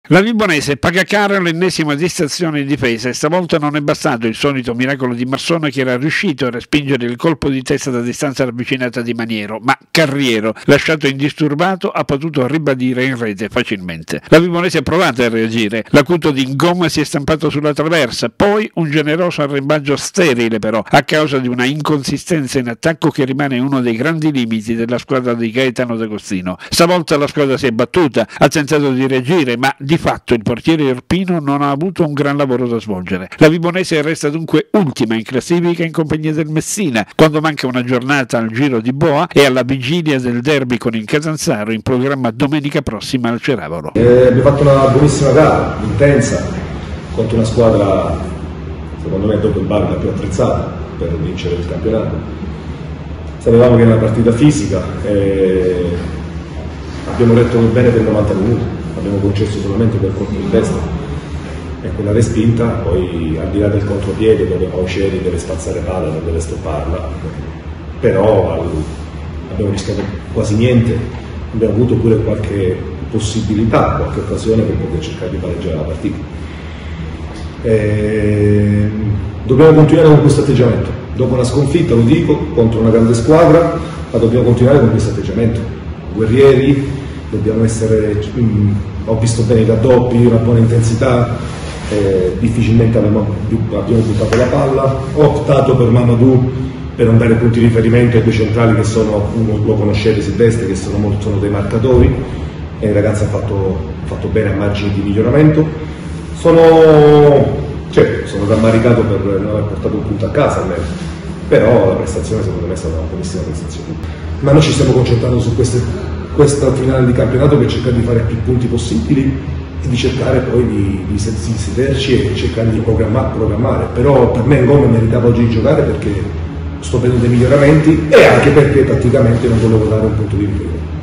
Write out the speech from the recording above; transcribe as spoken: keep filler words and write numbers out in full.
La Vibonese paga caro l'ennesima distrazione in difesa e stavolta non è bastato il solito miracolo di Marsona che era riuscito a respingere il colpo di testa da distanza ravvicinata di Maniero, ma Carriero, lasciato indisturbato, ha potuto ribadire in rete facilmente. La Vibonese ha provato a reagire, l'acuto di Ngoma si è stampato sulla traversa, poi un generoso arrembaggio sterile però, a causa di una inconsistenza in attacco che rimane uno dei grandi limiti della squadra di Gaetano D'Agostino. Stavolta la squadra si è battuta, ha tentato di reagire, ma di Di fatto il portiere Irpino non ha avuto un gran lavoro da svolgere. La Vibonese resta dunque ultima in classifica in compagnia del Messina, quando manca una giornata al Giro di Boa e alla vigilia del derby con il Catanzaro in programma domenica prossima al Ceravolo. Eh, abbiamo fatto una buonissima gara, intensa, contro una squadra secondo me dopo il Bari la più attrezzata per vincere il campionato. Sapevamo che era una partita fisica e abbiamo letto bene per novanta minuti. Abbiamo concesso solamente quel colpo di testa e quella respinta, poi al di là del contropiede dove Pauceri deve spazzare palla, non deve stopparla, però abbiamo rischiato quasi niente, abbiamo avuto pure qualche possibilità, qualche occasione per poter cercare di pareggiare la partita. E dobbiamo continuare con questo atteggiamento, dopo una sconfitta, lo dico, contro una grande squadra, ma dobbiamo continuare con questo atteggiamento, guerrieri. Dobbiamo essere, mh, ho visto bene i raddoppi, una buona intensità, eh, difficilmente abbiamo, abbiamo buttato la palla, ho optato per Mamadou per non dare punti di riferimento ai due centrali che sono, uno lo conoscete Silvestre, che sono, molto, sono dei marcatori e il ragazzo ha fatto, fatto bene a margini di miglioramento. Sono, cioè, sono rammaricato per non aver portato un punto a casa almeno, però la prestazione secondo me è stata una buonissima prestazione. Ma noi ci stiamo concentrando su queste questa finale di campionato per cercare di fare più punti possibili e di cercare poi di, di sederci e cercare di programmare, programmare. Però per me Ngoma meritava oggi di giocare perché sto vedendo dei miglioramenti e anche perché tatticamente non volevo dare un punto di riferimento.